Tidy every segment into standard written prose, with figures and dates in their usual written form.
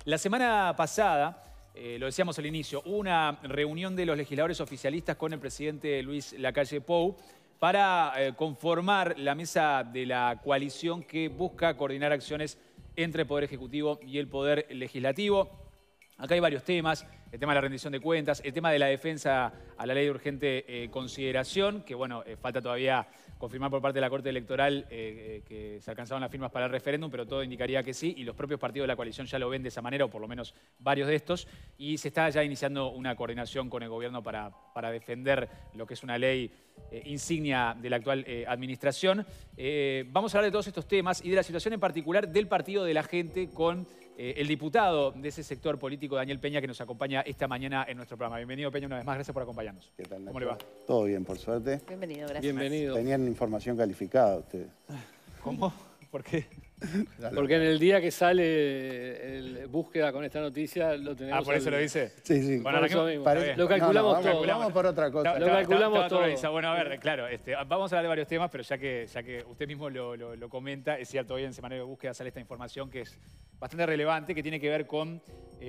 La semana pasada, lo decíamos al inicio, hubo una reunión de los legisladores oficialistas con el presidente Luis Lacalle Pou para conformar la mesa de la coalición que busca coordinar acciones entre el Poder Ejecutivo y el Poder Legislativo. Acá hay varios temas, el tema de la rendición de cuentas, el tema de la defensa a la ley de urgente consideración, que bueno, falta todavía confirmar por parte de la Corte Electoral que se alcanzaron las firmas para el referéndum, pero todo indicaría que sí, y los propios partidos de la coalición ya lo ven de esa manera, o por lo menos varios de estos, y se está ya iniciando una coordinación con el gobierno para defender lo que es una ley insignia de la actual administración. Vamos a hablar de todos estos temas y de la situación en particular del Partido de la Gente con el diputado de ese sector político, Daniel Peña, que nos acompaña esta mañana en nuestro programa. Bienvenido, Peña, una vez más. Gracias por acompañarnos. ¿Qué tal, Nacho? ¿Cómo le va? Todo bien, por suerte. Bienvenido, gracias. Bienvenido. Tenían información calificada ustedes. ¿Cómo? ¿Por qué? Porque en el día que sale el búsqueda con esta noticia lo tenemos. Ah, ¿por eso lo dice? Sí, sí. Bueno, Por eso arranquemos. mismo. Está bien. Lo calculamos todo. Vamos por otra cosa. Lo calculamos todo. Organizado. Bueno, a ver, claro, vamos a hablar de varios temas, pero ya que usted mismo lo comenta, es cierto, hoy en Semanario de Búsqueda sale esta información que es bastante relevante, que tiene que ver con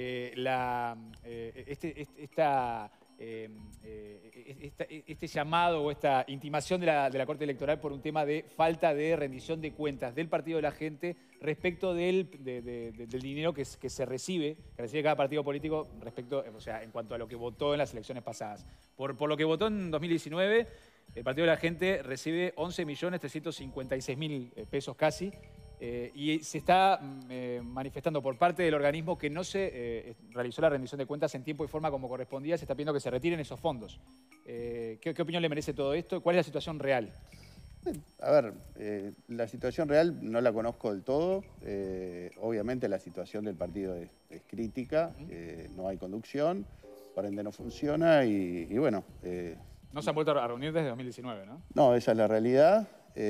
este llamado o esta intimación de la Corte Electoral por un tema de falta de rendición de cuentas del Partido de la Gente respecto del dinero que recibe cada partido político respecto, o sea, en cuanto a lo que votó en las elecciones pasadas. Por lo que votó en 2019, el Partido de la Gente recibe 11.356.000 pesos casi, y se está manifestando por parte del organismo que no se realizó la rendición de cuentas en tiempo y forma como correspondía. Se está pidiendo que se retiren esos fondos. ¿Qué opinión le merece todo esto? ¿Cuál es la situación real? A ver, la situación real no la conozco del todo. Obviamente la situación del partido es crítica, no hay conducción, por ende no funciona y bueno... No se han vuelto a reunir desde 2019, ¿no? No, esa es la realidad.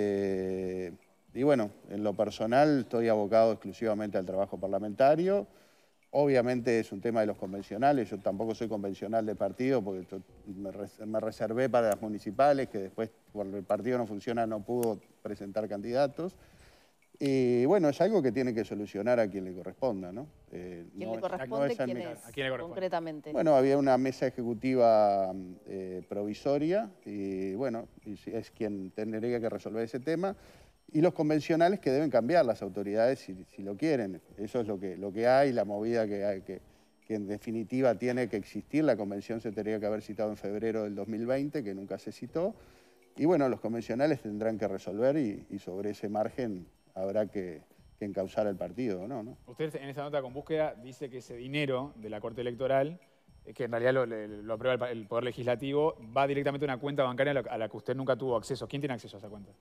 Y bueno, en lo personal estoy abocado exclusivamente al trabajo parlamentario. Obviamente es un tema de los convencionales. Yo tampoco soy convencional de partido porque me reservé para las municipales, que después, cuando el partido no funciona, no pudo presentar candidatos. Y bueno, es algo que tiene que solucionar a quien le corresponda, ¿no? ¿Quién le corresponde? ¿Quién es ¿A quién le corresponde? concretamente? Bueno, había una mesa ejecutiva provisoria y bueno, es quien tendría que resolver ese tema. Y los convencionales que deben cambiar las autoridades si lo quieren. Eso es lo que hay, la movida que hay, que en definitiva tiene que existir. La convención se tendría que haber citado en febrero del 2020, que nunca se citó. Y bueno, los convencionales tendrán que resolver y sobre ese margen habrá que encauzar el partido, ¿no? Usted en esta nota con Búsqueda dice que ese dinero de la Corte Electoral, que en realidad lo aprueba el Poder Legislativo, va directamente a una cuenta bancaria a la que usted nunca tuvo acceso. ¿Quién tiene acceso a esa cuenta?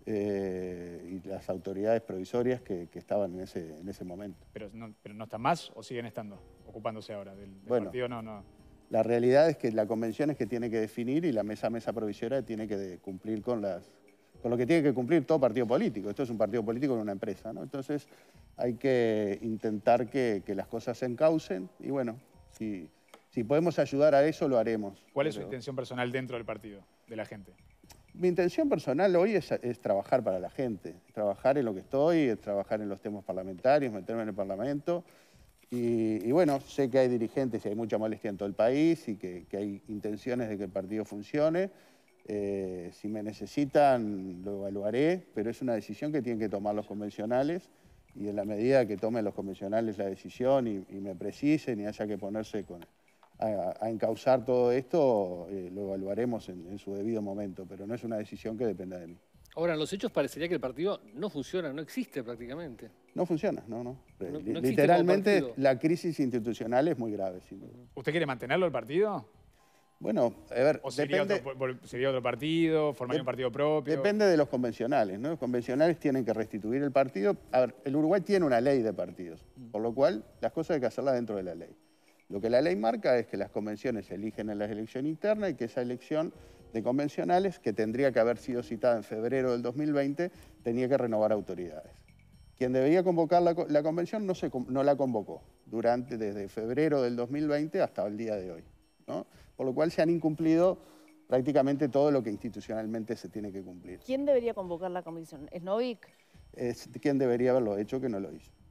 Y las autoridades provisorias que estaban en ese momento. ¿Pero no están más o siguen estando, ocupándose ahora del partido? No. La realidad es que la convención es que tiene que definir y la mesa provisoria tiene que cumplir con lo que tiene que cumplir todo partido político. Esto es un partido político en una empresa, ¿no? Entonces hay que intentar que las cosas se encaucen y bueno, si podemos ayudar a eso, lo haremos. ¿Cuál es su intención personal dentro del partido, de la gente? Mi intención personal hoy es trabajar para la gente, trabajar en lo que estoy, trabajar en los temas parlamentarios, meterme en el Parlamento. Y bueno, sé que hay dirigentes y hay mucha molestia en todo el país y que hay intenciones de que el partido funcione. Si me necesitan, lo evaluaré, pero es una decisión que tienen que tomar los convencionales y en la medida que tomen los convencionales la decisión y me precisen y haya que ponerse a encauzar todo esto, lo evaluaremos en su debido momento, pero no es una decisión que dependa de mí. Ahora, en los hechos parecería que el partido no funciona, no existe prácticamente. No funciona, no. No existe Literalmente como partido. la crisis institucional es muy grave, sin duda. ¿Usted quiere mantenerlo el partido? Bueno, a ver, ¿O sería otro partido, formaría un partido propio? Depende de los convencionales, ¿no? Los convencionales tienen que restituir el partido. A ver, el Uruguay tiene una ley de partidos, por lo cual las cosas hay que hacerlas dentro de la ley. Lo que la ley marca es que las convenciones se eligen en la elección interna y que esa elección de convencionales, que tendría que haber sido citada en febrero del 2020, tenía que renovar autoridades. Quien debería convocar la convención no la convocó desde febrero del 2020 hasta el día de hoy, ¿no? Por lo cual se han incumplido prácticamente todo lo que institucionalmente se tiene que cumplir. ¿Quién debería convocar la comisión? ¿Es Novik? Es quien debería haberlo hecho que no lo hizo.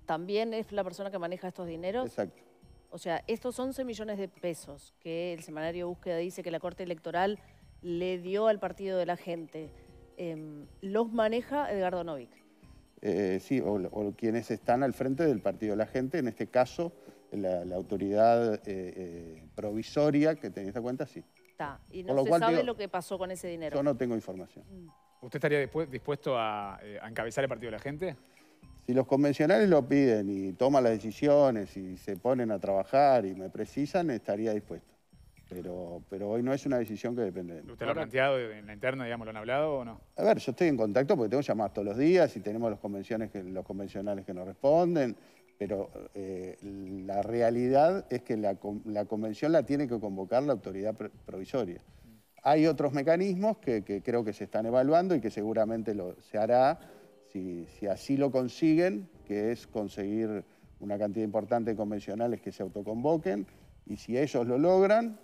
¿también es la persona que maneja estos dineros? Exacto. O sea, estos 11 millones de pesos que el semanario Búsqueda dice que la Corte Electoral le dio al partido de la gente, ¿los maneja Edgardo Novick? Sí, o quienes están al frente del partido de la gente, en este caso la autoridad provisoria que tenía esta cuenta, sí. Está. Y no se sabe lo que pasó con ese dinero. Yo no tengo información. ¿Usted estaría dispuesto a encabezar el partido de la gente? Si los convencionales lo piden y toman las decisiones y se ponen a trabajar y me precisan, estaría dispuesto. Pero hoy no es una decisión que depende de mí. ¿Usted lo ha planteado en la interna, digamos, lo han hablado o no? A ver, yo estoy en contacto porque tengo llamadas todos los días y tenemos los convencionales que nos responden, pero la realidad es que la convención la tiene que convocar la autoridad provisoria. Hay otros mecanismos que creo que se están evaluando y que seguramente se hará si así lo consiguen, que es conseguir una cantidad importante de convencionales que se autoconvoquen, y si ellos lo logran,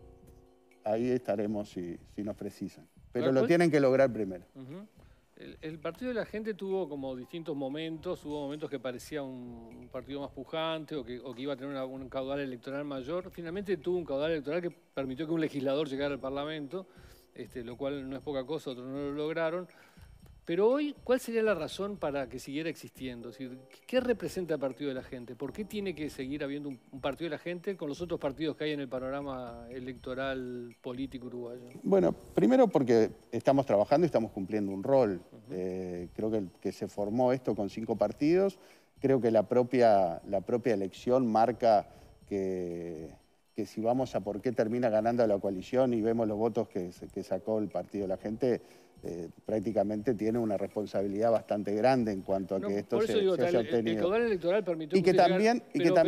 ahí estaremos si nos precisan. Pero lo tienen que lograr primero. El partido de la gente tuvo como distintos momentos. Hubo momentos que parecía un partido más pujante o que iba a tener un caudal electoral mayor. Finalmente tuvo un caudal electoral que permitió que un legislador llegara al Parlamento, lo cual no es poca cosa, otros no lo lograron. Pero hoy, ¿cuál sería la razón para que siguiera existiendo? Es decir, ¿qué representa el partido de la gente? ¿Por qué tiene que seguir habiendo un partido de la gente con los otros partidos que hay en el panorama electoral político uruguayo? Bueno, primero porque estamos trabajando y estamos cumpliendo un rol. Creo que se formó esto con 5 partidos. Creo que la propia elección marca que si vamos a por qué termina ganando la coalición y vemos los votos que sacó el partido de la gente, prácticamente tiene una responsabilidad bastante grande en cuanto a que esto se haya obtenido. El caudal electoral permitió y que también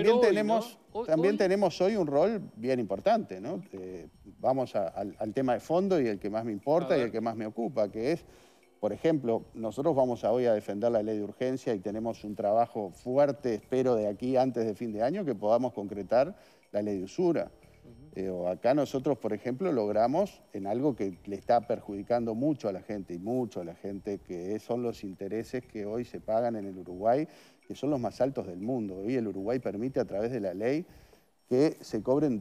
tenemos hoy un rol bien importante, ¿no? Vamos al tema de fondo y el que más me importa y el que más me ocupa, que es, por ejemplo, nosotros vamos hoy a defender la ley de urgencia y tenemos un trabajo fuerte, espero, de aquí antes de fin de año, que podamos concretar la ley de usura. Acá nosotros, por ejemplo, logramos en algo que le está perjudicando mucho a la gente, que son los intereses que hoy se pagan en el Uruguay, que son los más altos del mundo. Hoy el Uruguay permite a través de la ley que se cobren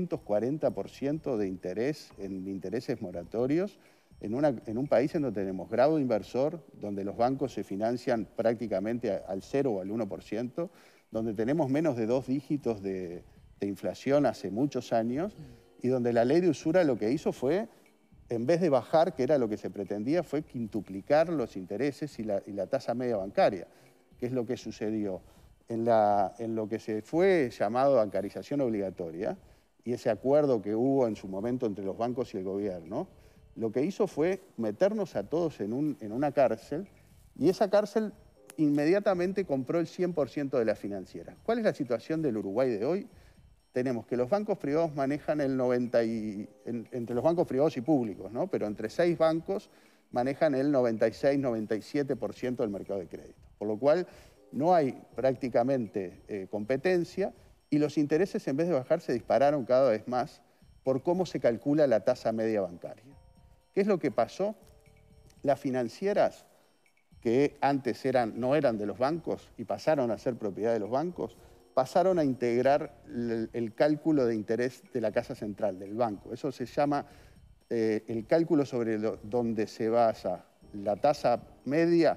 240% de interés en intereses moratorios en un país en donde tenemos grado inversor, donde los bancos se financian prácticamente al 0 o al 1%, donde tenemos menos de 2 dígitos de inflación hace muchos años y donde la ley de usura lo que hizo fue, en vez de bajar, que era lo que se pretendía, fue quintuplicar los intereses y la tasa media bancaria, que es lo que sucedió en lo que se fue llamado bancarización obligatoria y ese acuerdo que hubo en su momento entre los bancos y el gobierno. Lo que hizo fue meternos a todos en una cárcel y esa cárcel inmediatamente compró el 100% de las financieras. ¿Cuál es la situación del Uruguay de hoy? Tenemos que los bancos privados manejan entre los bancos privados y públicos, ¿no? Pero entre 6 bancos manejan el 96-97% del mercado de crédito. Por lo cual no hay prácticamente competencia y los intereses en vez de bajar se dispararon cada vez más por cómo se calcula la tasa media bancaria. ¿Qué es lo que pasó? Las financieras que antes no eran de los bancos y pasaron a ser propiedad de los bancos, pasaron a integrar el cálculo de interés de la casa central, del banco. Eso se llama el cálculo sobre donde se basa la tasa media,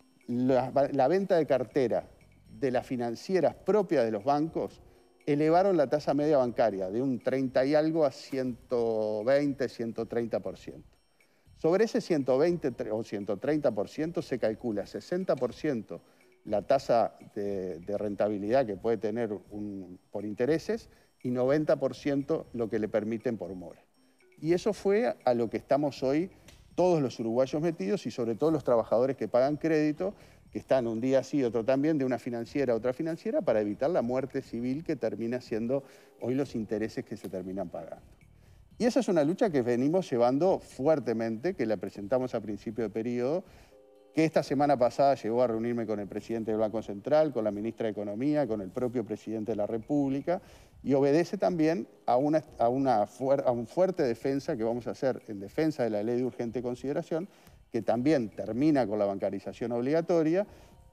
la venta de cartera de las financieras propias de los bancos, elevaron la tasa media bancaria de un 30 y algo a 120, 130%. Sobre ese 120 o 130% se calcula 60% la tasa de rentabilidad que puede tener por intereses y 90% lo que le permiten por mora. Y eso fue a lo que estamos hoy todos los uruguayos metidos y sobre todo los trabajadores que pagan crédito, que están un día sí, otro también, de una financiera a otra financiera para evitar la muerte civil que termina siendo hoy los intereses que se terminan pagando. Y esa es una lucha que venimos llevando fuertemente, que la presentamos a principio de periodo, que esta semana pasada llegó a reunirme con el presidente del Banco Central, con la ministra de Economía, con el propio presidente de la República, y obedece también a una fuerte defensa que vamos a hacer en defensa de la ley de urgente consideración, que también termina con la bancarización obligatoria,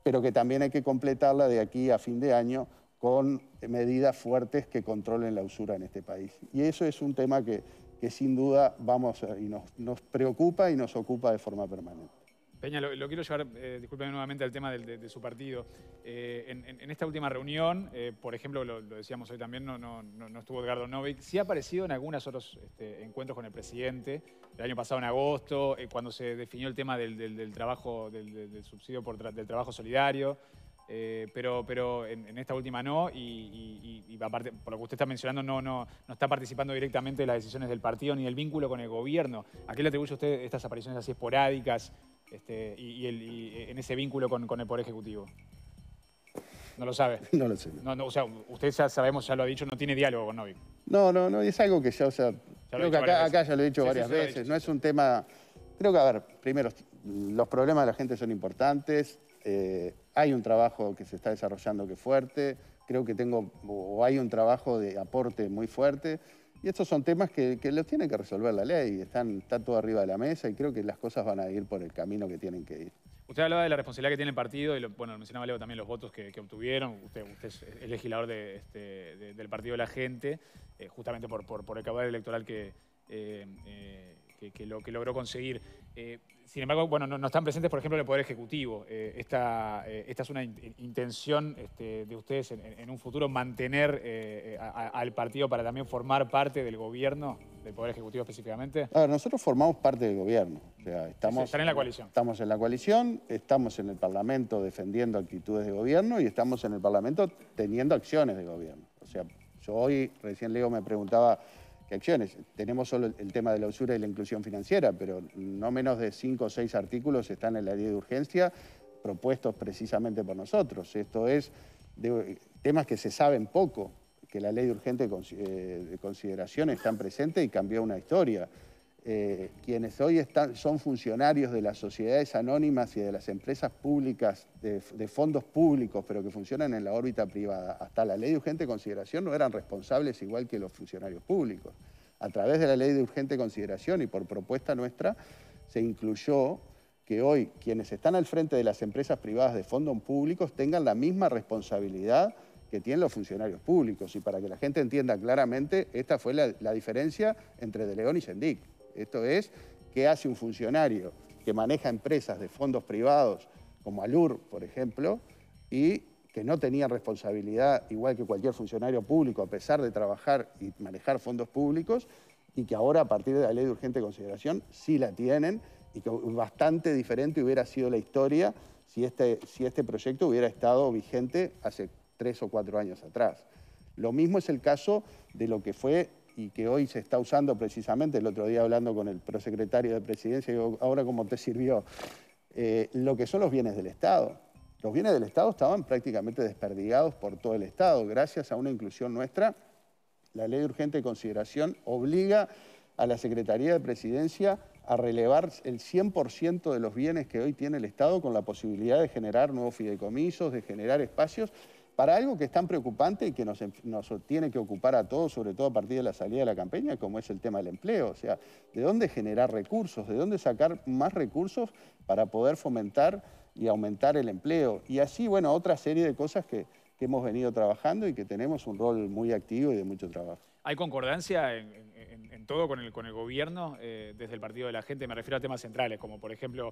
pero que también hay que completarla de aquí a fin de año con medidas fuertes que controlen la usura en este país. Y eso es un tema que sin duda nos preocupa y nos ocupa de forma permanente. Peña, lo quiero llevar, discúlpeme nuevamente, al tema de su partido. En esta última reunión, por ejemplo, lo decíamos hoy también, no estuvo Edgardo Novick. Sí ha aparecido en algunos otros encuentros con el presidente, el año pasado en agosto, cuando se definió el tema del trabajo, del subsidio del trabajo solidario. Pero en esta última no, y aparte, por lo que usted está mencionando, no está participando directamente de las decisiones del partido ni del vínculo con el gobierno. ¿A qué le atribuye usted estas apariciones así esporádicas y en ese vínculo con el Poder Ejecutivo? ¿No lo sabe? No lo sé. O sea, usted ya lo ha dicho, no tiene diálogo con Novick. No, es algo que ya, creo que acá ya lo he dicho varias veces. No es un tema... Creo que, a ver, primero, los problemas de la gente son importantes. Hay un trabajo que se está desarrollando que es fuerte. Creo que hay un trabajo de aporte muy fuerte. Y estos son temas que los tiene que resolver la ley. Está todo arriba de la mesa y creo que las cosas van a ir por el camino que tienen que ir. Usted hablaba de la responsabilidad que tiene el partido y, bueno, mencionaba Leo también los votos que obtuvieron. Usted es el legislador del Partido de la Gente, justamente por el caudal electoral que logró conseguir. Sin embargo, bueno, no están presentes, por ejemplo, en el Poder Ejecutivo. Esta es una intención de ustedes en un futuro mantener al partido para también formar parte del gobierno, del Poder Ejecutivo específicamente. A ver, nosotros formamos parte del gobierno. O sea, están en la coalición. Estamos en la coalición, estamos en el Parlamento defendiendo actitudes de gobierno y estamos en el Parlamento teniendo acciones de gobierno. O sea, yo hoy, recién Leo me preguntaba qué acciones. Tenemos solo el tema de la usura y la inclusión financiera, pero no menos de 5 o 6 artículos están en la ley de urgencia propuestos precisamente por nosotros. Esto es de temas que se saben poco, que la ley de urgente de consideración están presentes y cambió una historia. Quienes hoy son funcionarios de las sociedades anónimas y de las empresas públicas, de fondos públicos, pero que funcionan en la órbita privada, hasta la ley de urgente consideración no eran responsables igual que los funcionarios públicos. A través de la ley de urgente consideración y por propuesta nuestra, se incluyó que hoy quienes están al frente de las empresas privadas de fondos públicos tengan la misma responsabilidad que tienen los funcionarios públicos. Y para que la gente entienda claramente, esta fue la diferencia entre De León y Sendic. Esto es, ¿qué hace un funcionario que maneja empresas de fondos privados, como Alur, por ejemplo, y que no tenía responsabilidad igual que cualquier funcionario público, a pesar de trabajar y manejar fondos públicos, y que ahora, a partir de la ley de urgente consideración, sí la tienen, y que bastante diferente hubiera sido la historia si este proyecto hubiera estado vigente hace 3 o 4 años atrás. Lo mismo es el caso de lo que fue y que hoy se está usando precisamente, el otro día hablando con el prosecretario de Presidencia, digo, ahora cómo te sirvió, lo que son los bienes del Estado. Los bienes del Estado estaban prácticamente desperdigados por todo el Estado. Gracias a una inclusión nuestra, la ley de urgente consideración obliga a la Secretaría de Presidencia a relevar el 100% de los bienes que hoy tiene el Estado con la posibilidad de generar nuevos fideicomisos, de generar espacios para algo que es tan preocupante y que nos tiene que ocupar a todos, sobre todo a partir de la salida de la campaña, como es el tema del empleo. O sea, ¿de dónde generar recursos? ¿De dónde sacar más recursos para poder fomentar y aumentar el empleo? Y así, bueno, otra serie de cosas que hemos venido trabajando y que tenemos un rol muy activo y de mucho trabajo. ¿Hay concordancia en todo con el gobierno desde el Partido de la Gente? Me refiero a temas centrales, como por ejemplo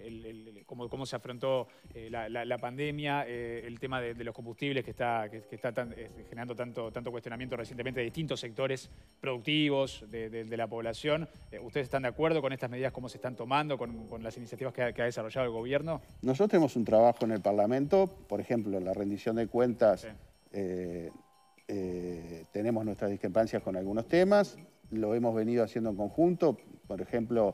cómo se afrontó la pandemia, el tema de los combustibles que está generando tanto cuestionamiento recientemente de distintos sectores productivos de la población. ¿Ustedes están de acuerdo con estas medidas, cómo se están tomando, con las iniciativas que ha desarrollado el gobierno? Nosotros tenemos un trabajo en el Parlamento, por ejemplo, la rendición de cuentas. Sí. Tenemos nuestras discrepancias con algunos temas, lo hemos venido haciendo en conjunto, por ejemplo,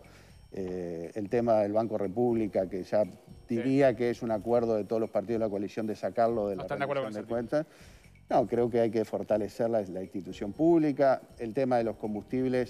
el tema del Banco República, que ya diría que es un acuerdo de todos los partidos de la coalición de sacarlo de la rendición de cuentas. No, creo que hay que fortalecer la institución pública. El tema de los combustibles,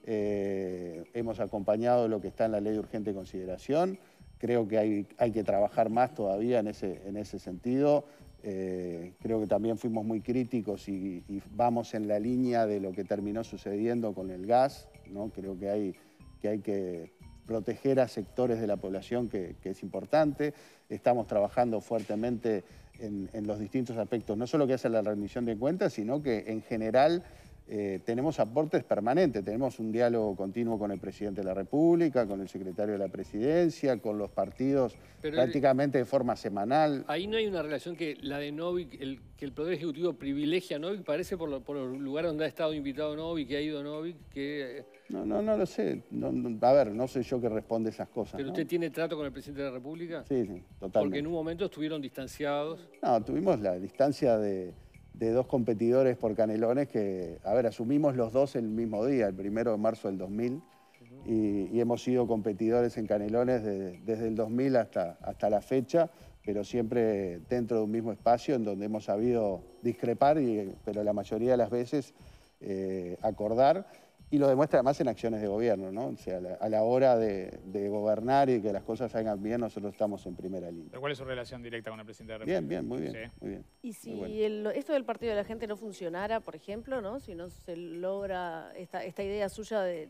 hemos acompañado lo que está en la ley de urgente consideración. Creo que hay que trabajar más todavía en ese sentido. Creo que también fuimos muy críticos y vamos en la línea de lo que terminó sucediendo con el gas, ¿no? Creo que hay que proteger a sectores de la población que es importante. Estamos trabajando fuertemente en los distintos aspectos, no solo que hace la rendición de cuentas, sino que en general tenemos aportes permanentes, tenemos un diálogo continuo con el presidente de la República, con el secretario de la Presidencia, con los partidos, prácticamente de forma semanal. Ahí no hay una relación que la de Novi, que el Poder Ejecutivo privilegia a Novi, parece por los lugares donde ha estado invitado Novi, que ha ido Novi, que... No lo sé. A ver, no soy yo que responde esas cosas. ¿Pero ¿no? usted tiene trato con el presidente de la República? Sí, totalmente. Porque en un momento estuvieron distanciados. No, tuvimos la distancia de dos competidores por Canelones que, a ver, asumimos los dos el mismo día, el 1 de marzo del 2000, y hemos sido competidores en Canelones desde el 2000 hasta la fecha, pero siempre dentro de un mismo espacio en donde hemos sabido discrepar, pero la mayoría de las veces acordar. Y lo demuestra además en acciones de gobierno, ¿no? O sea, a la hora de gobernar y que las cosas salgan bien, nosotros estamos en primera línea. ¿Pero cuál es su relación directa con el presidente de la República? Bien, muy bien, Sí. muy bien. Y si bueno. esto del Partido de la Gente no funcionara, por ejemplo, ¿no? Si no se logra esta idea suya de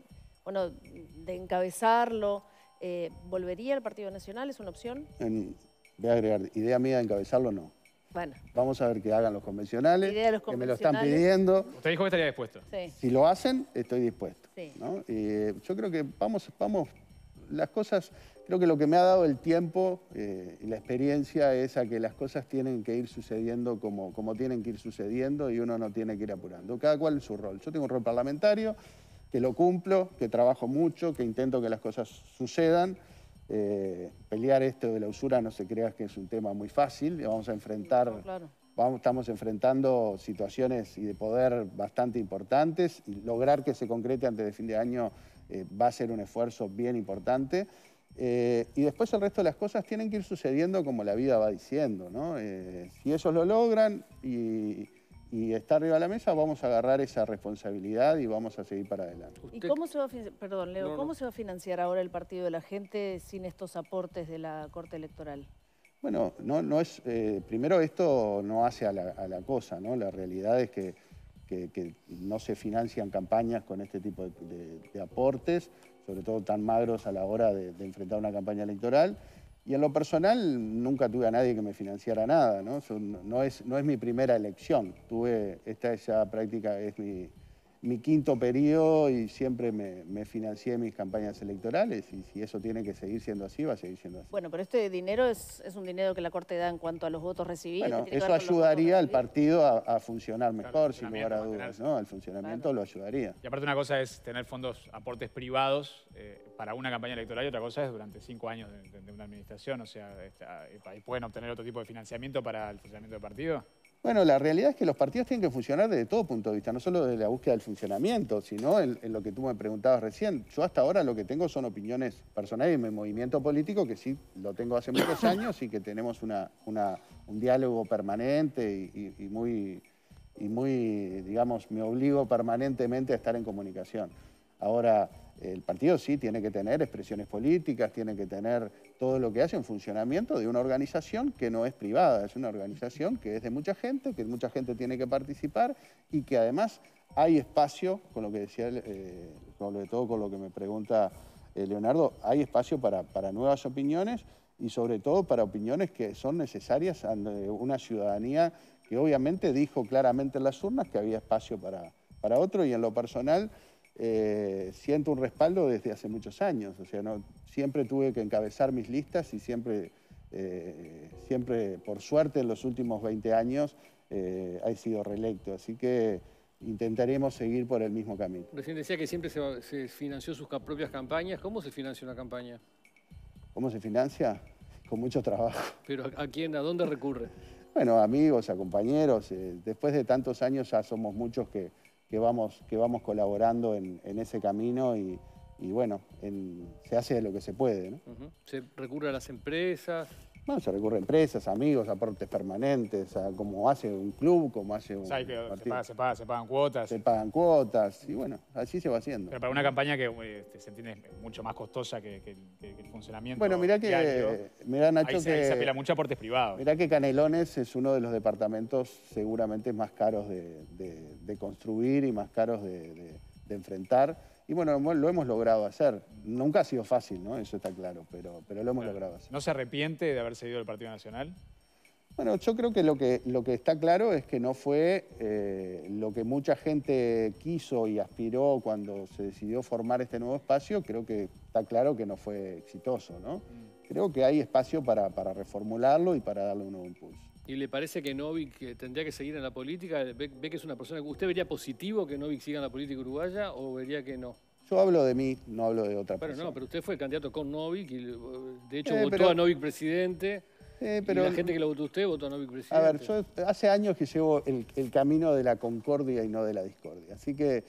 encabezarlo, ¿volvería al Partido Nacional? ¿Es una opción? Voy a agregar, idea mía de encabezarlo, no. Bueno. Vamos a ver que hagan los convencionales, Idea de los que me lo están convencionales. pidiendo. Usted dijo que estaría dispuesto. Sí. Si lo hacen, estoy dispuesto. Sí. ¿no? Yo creo que vamos, las cosas, creo que lo que me ha dado el tiempo y la experiencia es a que las cosas tienen que ir sucediendo como tienen que ir sucediendo y uno no tiene que ir apurando. Cada cual en su rol. Yo tengo un rol parlamentario, que lo cumplo, que trabajo mucho, que intento que las cosas sucedan. Pelear esto de la usura no se crea que es un tema muy fácil. Vamos a enfrentar... No, claro. Estamos enfrentando situaciones y de poder bastante importantes y lograr que se concrete antes de fin de año va a ser un esfuerzo bien importante. Y después el resto de las cosas tienen que ir sucediendo como la vida va diciendo, ¿no? Si ellos lo logran y está arriba de la mesa, vamos a agarrar esa responsabilidad y vamos a seguir para adelante. ¿Y cómo se va a ¿cómo se va a financiar ahora el Partido de la Gente sin estos aportes de la Corte Electoral? Bueno, no es, primero esto no hace a la cosa, ¿no? La realidad es que no se financian campañas con este tipo de aportes, sobre todo tan magros a la hora de enfrentar una campaña electoral. Y en lo personal nunca tuve a nadie que me financiara nada, ¿no? No es mi primera elección. Esa práctica es mi quinto periodo y siempre me financié mis campañas electorales y si eso tiene que seguir siendo así, va a seguir siendo así. Bueno, pero este dinero es un dinero que la Corte da en cuanto a los votos recibidos. Bueno, eso ayudaría al partido a funcionar mejor, sin lugar a funcionamiento, dudas, ¿no? El funcionamiento lo ayudaría. Y aparte una cosa es tener fondos, aportes privados para una campaña electoral y otra cosa es durante 5 años de una administración. O sea, ¿y pueden obtener otro tipo de financiamiento para el funcionamiento del partido? Bueno, la realidad es que los partidos tienen que funcionar desde todo punto de vista, no solo desde la búsqueda del funcionamiento, sino en lo que tú me preguntabas recién. Yo hasta ahora lo que tengo son opiniones personales y mi movimiento político, que sí lo tengo hace muchos años y que tenemos un diálogo permanente y muy, digamos, me obligo permanentemente a estar en comunicación. Ahora, el partido sí tiene que tener expresiones políticas, tiene que tener todo lo que hace en funcionamiento de una organización que no es privada, es una organización que es de mucha gente, que mucha gente tiene que participar y que además hay espacio, con lo que decía, sobre todo con lo que me pregunta Leonardo, hay espacio para nuevas opiniones y sobre todo para opiniones que son necesarias a una ciudadanía que obviamente dijo claramente en las urnas que había espacio para otro y en lo personal siento un respaldo desde hace muchos años, o sea, siempre tuve que encabezar mis listas y siempre, por suerte, en los últimos 20 años he sido reelecto, así que intentaremos seguir por el mismo camino. El presidente decía que siempre se financió sus propias campañas. ¿Cómo se financia una campaña? ¿Cómo se financia? Con mucho trabajo. ¿Pero a quién, a dónde recurre? Bueno, amigos, a compañeros, después de tantos años ya somos muchos que vamos colaborando en ese camino y bueno, se hace lo que se puede, ¿no? ¿Se recurre a las empresas? Bueno, se recurre a empresas, amigos, aportes permanentes, como hace un club, como hace un partido. Se pagan cuotas. Se pagan cuotas y bueno, así se va haciendo. Pero para una campaña que se entiende mucho más costosa que el funcionamiento. Bueno, mirá Nacho, ahí se apela mucho a aportes privados. Mirá que Canelones es uno de los departamentos seguramente más caros de construir y más caros de enfrentar. Y bueno, lo hemos logrado hacer. Nunca ha sido fácil, ¿no? Eso está claro, pero lo hemos logrado hacer. ¿No se arrepiente de haber seguido el Partido Nacional? Bueno, yo creo que lo que está claro es que no fue lo que mucha gente quiso y aspiró cuando se decidió formar este nuevo espacio. Creo que está claro que no fue exitoso, ¿no? Creo que hay espacio para reformularlo y para darle un nuevo impulso. ¿Y le parece que Novik tendría que seguir en la política? ¿Ve que es una persona que usted vería positivo que Novik siga en la política uruguaya o vería que no? Yo hablo de mí, no hablo de otra persona. Bueno, no, pero usted fue candidato con Novik y de hecho votó a Novik presidente. Pero y la gente que lo votó usted votó a Novik presidente. A ver, yo hace años que llevo el camino de la concordia y no de la discordia. Así que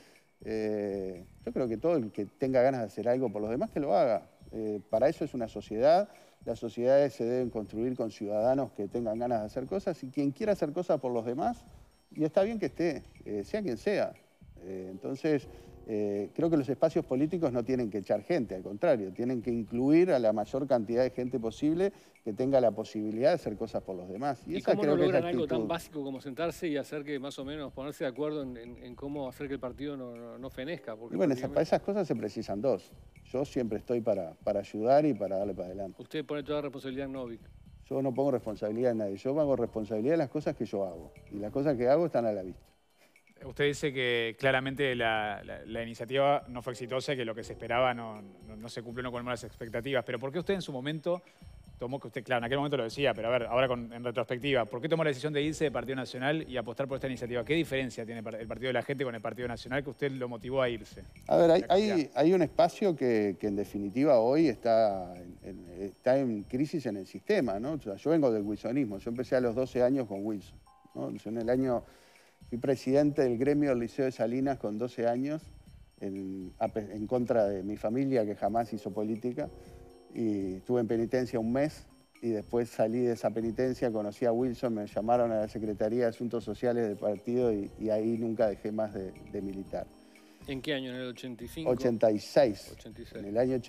yo creo que todo el que tenga ganas de hacer algo por los demás, que lo haga. Para eso es una sociedad. Las sociedades se deben construir con ciudadanos que tengan ganas de hacer cosas. Y quien quiera hacer cosas por los demás, y está bien que esté, sea quien sea. Entonces, creo que los espacios políticos no tienen que echar gente, al contrario, tienen que incluir a la mayor cantidad de gente posible que tenga la posibilidad de hacer cosas por los demás. ¿Y cómo no logran algo tan básico como sentarse y hacer que más o menos ponerse de acuerdo en cómo hacer que el partido no fenezca? Porque bueno, para esas cosas se precisan dos. Yo siempre estoy para ayudar y para darle para adelante. Usted pone toda la responsabilidad en Novik. Yo no pongo responsabilidad en nadie, yo pongo responsabilidad en las cosas que yo hago. Y las cosas que hago están a la vista. Usted dice que claramente la iniciativa no fue exitosa y que lo que se esperaba no se cumplió, no colmó las expectativas. Pero ¿por qué usted en su momento tomó, que usted, claro, en aquel momento lo decía, pero a ver, ahora en retrospectiva, ¿por qué tomó la decisión de irse del Partido Nacional y apostar por esta iniciativa? ¿Qué diferencia tiene el Partido de la Gente con el Partido Nacional que usted lo motivó a irse? A ver, hay un espacio que en definitiva hoy está en crisis en el sistema, ¿no? O sea, yo vengo del wilsonismo, yo empecé a los 12 años con Wilson, ¿no? Yo en el año... Fui presidente del gremio del Liceo de Salinas con 12 años, en contra de mi familia, que jamás hizo política. Y estuve en penitencia un mes y después salí de esa penitencia, conocí a Wilson, me llamaron a la Secretaría de Asuntos Sociales del partido y ahí nunca dejé más de militar. ¿En qué año? ¿En el 85? 86. En el año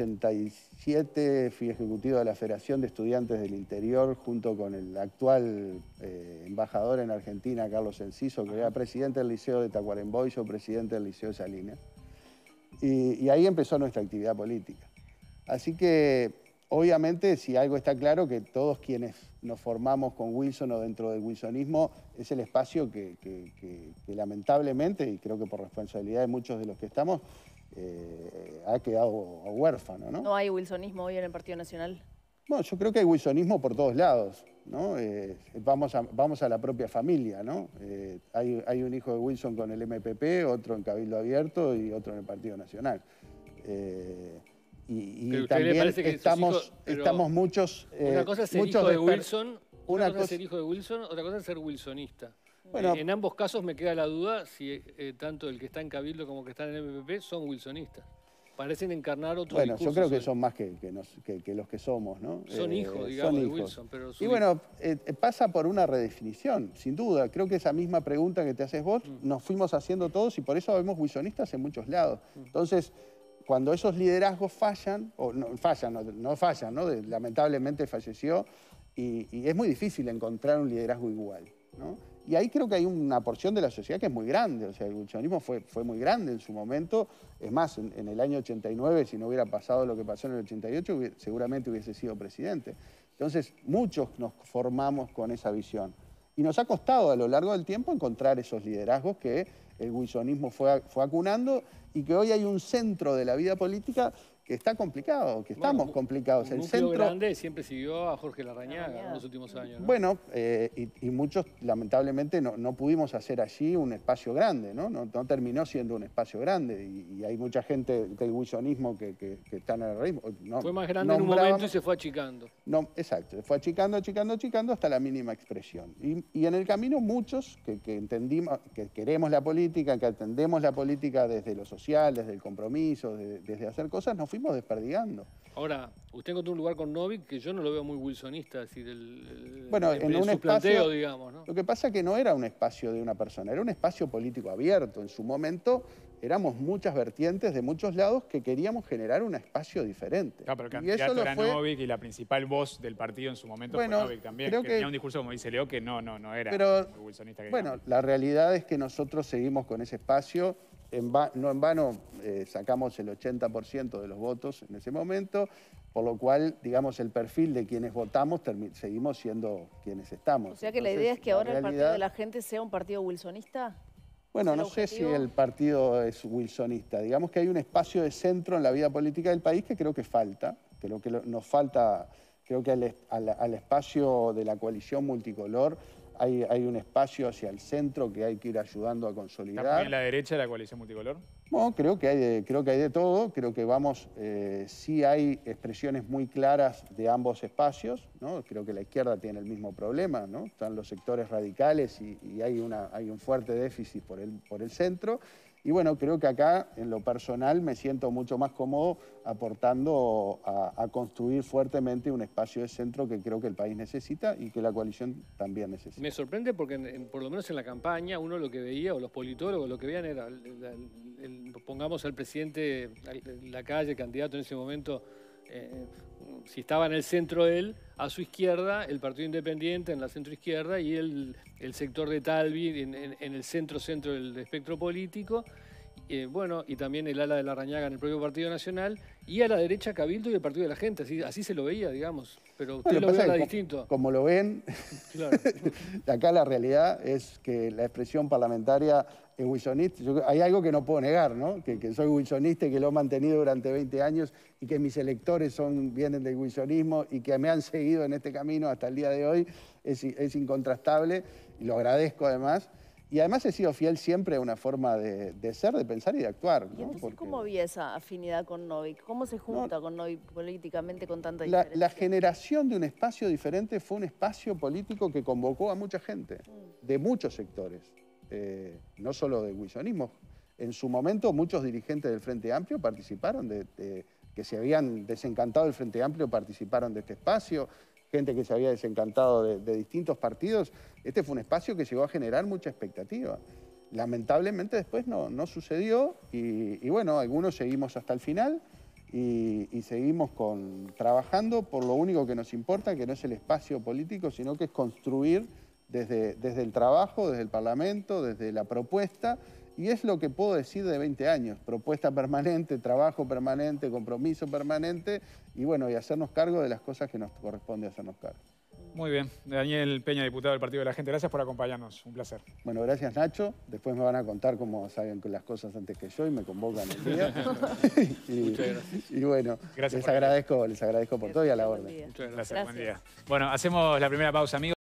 87 fui ejecutivo de la Federación de Estudiantes del Interior junto con el actual embajador en Argentina, Carlos Enciso, que era presidente del Liceo de Tacuarembó y yo presidente del Liceo de Salinas. Y ahí empezó nuestra actividad política. Así que, obviamente, si algo está claro, que todos quienes nos formamos con Wilson o dentro del wilsonismo, es el espacio que lamentablemente, y creo que por responsabilidad de muchos de los que estamos, ha quedado huérfano, ¿no? ¿No hay wilsonismo hoy en el Partido Nacional? Bueno, yo creo que hay wilsonismo por todos lados, ¿no? Vamos a la propia familia, ¿no? Hay un hijo de Wilson con el MPP, otro en Cabildo Abierto y otro en el Partido Nacional. Y también estamos muchos... una cosa es ser hijo de Wilson, una cosa es ser hijo de Wilson, otra cosa es ser wilsonista. Bueno, en ambos casos me queda la duda si tanto el que está en Cabildo como el que está en el MPP son wilsonistas. Parecen encarnar otro discurso. Bueno, yo creo que son más que los que somos, ¿no? Son hijos, digamos, de Wilson. Pero y bueno, pasa por una redefinición, sin duda. Creo que esa misma pregunta que te haces vos, nos fuimos haciendo todos y por eso vemos wilsonistas en muchos lados. Entonces... Cuando esos liderazgos fallan, o no fallan, ¿no? Lamentablemente falleció, y es muy difícil encontrar un liderazgo igual, ¿no? Y ahí creo que hay una porción de la sociedad que es muy grande, o sea, el wilsonismo fue muy grande en su momento. Es más, en el año 89, si no hubiera pasado lo que pasó en el 88, seguramente hubiese sido presidente. Entonces, muchos nos formamos con esa visión. Y nos ha costado a lo largo del tiempo encontrar esos liderazgos que el wilsonismo fue acunando y que hoy hay un centro de la vida política que está complicado, que estamos complicados. El centro grande siempre siguió a Jorge Larrañaga en los últimos años, ¿no? Bueno, y muchos lamentablemente no pudimos hacer allí un espacio grande, ¿no? No terminó siendo un espacio grande y hay mucha gente del wilsonismo que está en el ritmo. Fue más grande en un momento y se fue achicando. No, exacto, se fue achicando hasta la mínima expresión. Y en el camino muchos que entendimos, que queremos la política, que atendemos la política desde lo social, desde el compromiso, desde hacer cosas, nos fuimos desperdigando. Ahora, usted encontró un lugar con Novik que yo no lo veo muy wilsonista, es decir, bueno, en un su planteo, digamos, ¿no? Lo que pasa es que no era un espacio de una persona, era un espacio político abierto. En su momento éramos muchas vertientes de muchos lados que queríamos generar un espacio diferente. Claro, pero el candidato era Novik y la principal voz del partido en su momento fue Novik también. Que tenía un discurso, como dice Leo, que no era muy wilsonista. Bueno, la realidad es que nosotros seguimos con ese espacio. no en vano sacamos el 80% de los votos en ese momento, por lo cual, digamos, el perfil de quienes votamos, seguimos siendo quienes estamos. O sea que la idea es que ahora el Partido de la Gente sea un partido wilsonista. Bueno, no sé si el partido es wilsonista. Digamos que hay un espacio de centro en la vida política del país que creo que falta. Creo que nos falta, creo que al espacio de la coalición multicolor hay un espacio hacia el centro que hay que ir ayudando a consolidar. ¿Está muy en la derecha de la coalición multicolor? No, creo que hay de todo. Creo que sí hay expresiones muy claras de ambos espacios, ¿no? Creo que la izquierda tiene el mismo problema, ¿no? Están los sectores radicales y hay un fuerte déficit por el centro. Y bueno, creo que acá, en lo personal, me siento mucho más cómodo aportando a construir fuertemente un espacio de centro que creo que el país necesita y que la coalición también necesita. Me sorprende porque, por lo menos en la campaña, uno lo que veía, o los politólogos lo que veían era, pongamos al presidente Lacalle, candidato en ese momento, si estaba en el centro él, a su izquierda el Partido Independiente en la centroizquierda y el sector de Talvi en el centro del espectro político, bueno, y también el ala de Larrañaga en el propio Partido Nacional, y a la derecha Cabildo y el Partido de la Gente, así se lo veía, digamos, pero usted lo ve distinto. Como lo ven, claro. Acá la realidad es que la expresión parlamentaria es wilsonista. Hay algo que no puedo negar, ¿no? Que soy wilsonista y que lo he mantenido durante 20 años y que mis electores vienen del wilsonismo y que me han seguido en este camino hasta el día de hoy, es incontrastable y lo agradezco además. Y además he sido fiel siempre a una forma de ser, de pensar y de actuar, ¿no? ¿Y entonces cómo había esa afinidad con Novik? ¿Cómo se junta con Novik políticamente con tanta diferencia? La generación de un espacio diferente fue un espacio político que convocó a mucha gente, de muchos sectores, no solo del wilsonismo. En su momento muchos dirigentes del Frente Amplio participaron, que se habían desencantado del Frente Amplio participaron de este espacio, gente que se había desencantado de distintos partidos. Este fue un espacio que llegó a generar mucha expectativa. Lamentablemente después no sucedió y bueno, algunos seguimos hasta el final y seguimos trabajando por lo único que nos importa, que no es el espacio político, sino que es construir desde el trabajo, desde el Parlamento, desde la propuesta. Y es lo que puedo decir de 20 años, propuesta permanente, trabajo permanente, compromiso permanente y bueno, y hacernos cargo de las cosas que nos corresponde hacernos cargo. Muy bien. Daniel Peña, diputado del Partido de la Gente, gracias por acompañarnos, un placer. Bueno, gracias Nacho, después me van a contar cómo saben las cosas antes que yo y me convocan el día. Muchas gracias. Y bueno, les agradezco por todo y a la orden. Muchas gracias, buen día. Bueno, hacemos la primera pausa, amigos.